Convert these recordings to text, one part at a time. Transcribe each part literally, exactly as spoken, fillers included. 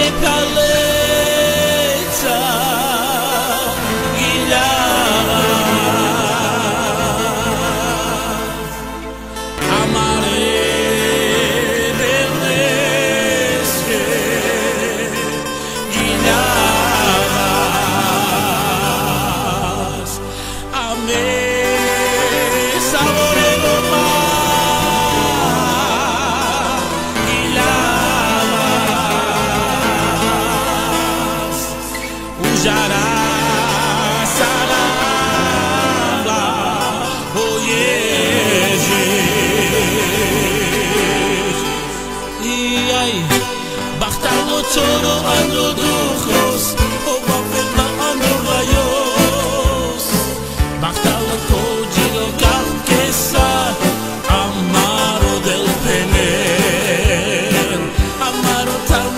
palezza guigliava amare bellezze guigliavas a me sabore Jara sarala oyeje e aí bachtalo choro ando duchos o vapena ando rayos bachtalo cogilo carquesa amaro del penel amaro tan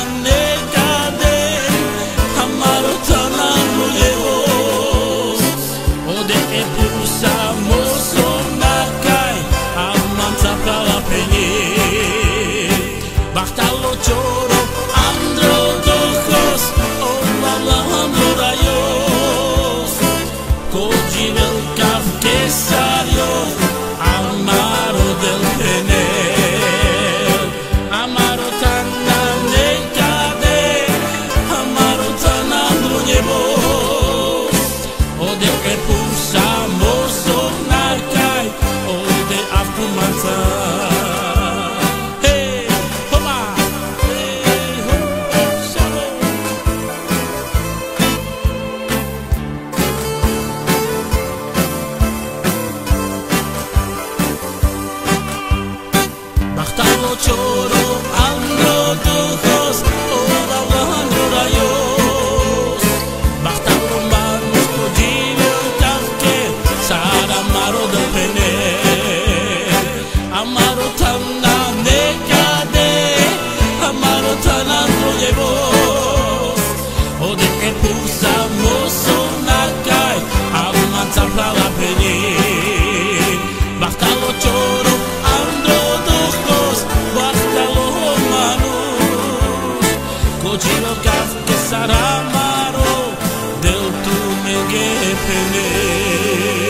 Bachtalo choro, andro dojos, oh mama ando rayos, cogibel cafquesario, amaro del penel, amaro tan necade, amaro tan andro llevos, o de que pulsamos sonacai, o de afumanza. Choro, andro dujos, ora andro rayos Bachtalo manos, cogibel cafque, sara amaro del penel Amaro tan necade, amaro tan andro llevos O de que pulsamos sonacai, amanza pra la penil Bachtalo choro, andro dujos Cogilo cafque sarà amaro del tu me che pene